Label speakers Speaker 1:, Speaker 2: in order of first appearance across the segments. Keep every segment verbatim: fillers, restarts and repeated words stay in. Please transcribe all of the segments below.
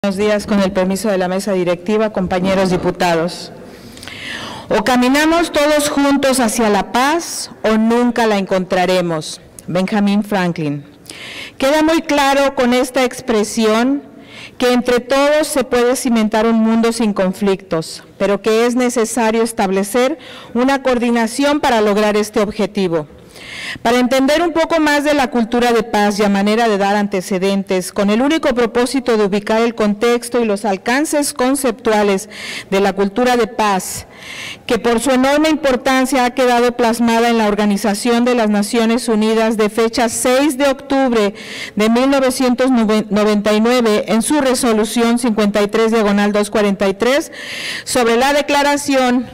Speaker 1: Buenos días, con el permiso de la mesa directiva, compañeros diputados. O caminamos todos juntos hacia la paz o nunca la encontraremos. Benjamin Franklin. Queda muy claro con esta expresión que entre todos se puede cimentar un mundo sin conflictos, pero que es necesario establecer una coordinación para lograr este objetivo. Para entender un poco más de la cultura de paz y a manera de dar antecedentes, con el único propósito de ubicar el contexto y los alcances conceptuales de la cultura de paz, que por su enorme importancia ha quedado plasmada en la Organización de las Naciones Unidas de fecha seis de octubre de mil novecientos noventa y nueve en su resolución cincuenta y tres diagonal doscientos cuarenta y tres sobre la declaración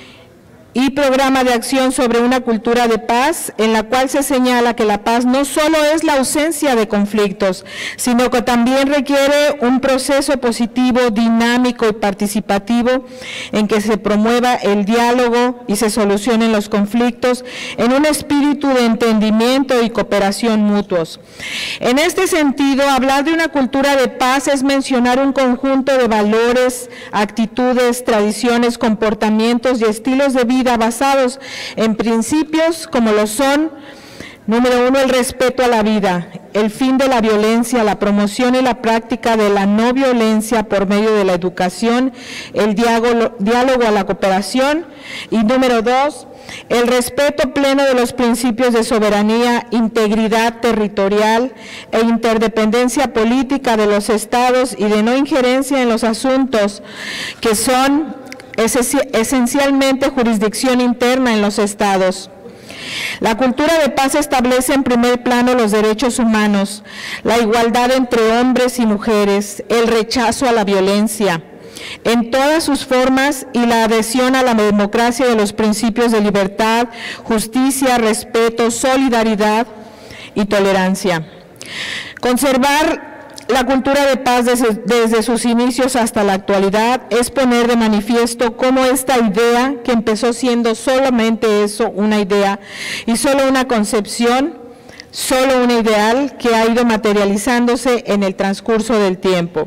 Speaker 1: y programa de acción sobre una cultura de paz, en la cual se señala que la paz no solo es la ausencia de conflictos, sino que también requiere un proceso positivo, dinámico y participativo en que se promueva el diálogo y se solucionen los conflictos en un espíritu de entendimiento y cooperación mutuos. En este sentido, hablar de una cultura de paz es mencionar un conjunto de valores, actitudes, tradiciones, comportamientos y estilos de vida basados en principios como lo son, número uno, el respeto a la vida, el fin de la violencia, la promoción y la práctica de la no violencia por medio de la educación, el diálogo, diálogo a la cooperación, y número dos, el respeto pleno de los principios de soberanía, integridad territorial e interdependencia política de los estados y de no injerencia en los asuntos que son esencialmente jurisdicción interna en los estados. La cultura de paz establece en primer plano los derechos humanos, la igualdad entre hombres y mujeres, el rechazo a la violencia en todas sus formas y la adhesión a la democracia de los principios de libertad, justicia, respeto, solidaridad y tolerancia. Conservar la cultura de paz desde, desde sus inicios hasta la actualidad es poner de manifiesto cómo esta idea, que empezó siendo solamente eso, una idea, y solo una concepción, solo un ideal que ha ido materializándose en el transcurso del tiempo.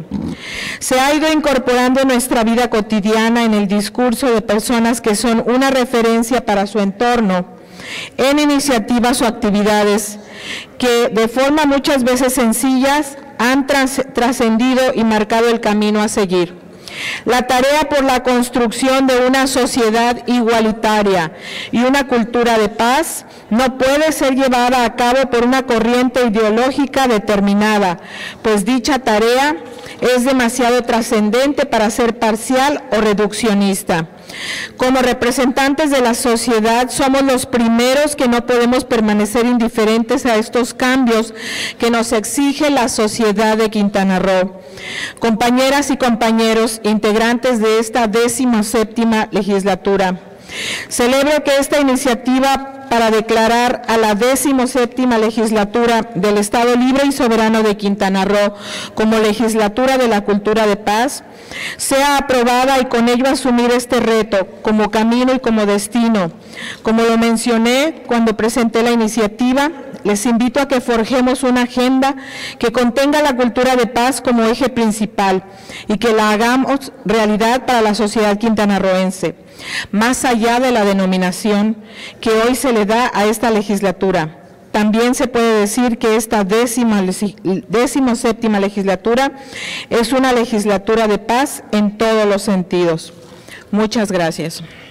Speaker 1: Se ha ido incorporando en nuestra vida cotidiana en el discurso de personas que son una referencia para su entorno, en iniciativas o actividades que de forma muchas veces sencillas han trascendido y marcado el camino a seguir. La tarea por la construcción de una sociedad igualitaria y una cultura de paz no puede ser llevada a cabo por una corriente ideológica determinada, pues dicha tarea es demasiado trascendente para ser parcial o reduccionista. Como representantes de la sociedad somos los primeros que no podemos permanecer indiferentes a estos cambios que nos exige la sociedad de Quintana Roo. Compañeras y compañeros, integrantes de esta décima séptima legislatura, celebro que esta iniciativa para declarar a la décimo séptima legislatura del Estado Libre y Soberano de Quintana Roo como legislatura de la cultura de paz sea aprobada y con ello asumir este reto como camino y como destino. Como lo mencioné cuando presenté la iniciativa, les invito a que forjemos una agenda que contenga la cultura de paz como eje principal y que la hagamos realidad para la sociedad quintanarroense, más allá de la denominación que hoy se le da a esta legislatura. También se puede decir que esta décima, décimo séptima legislatura es una legislatura de paz en todos los sentidos. Muchas gracias.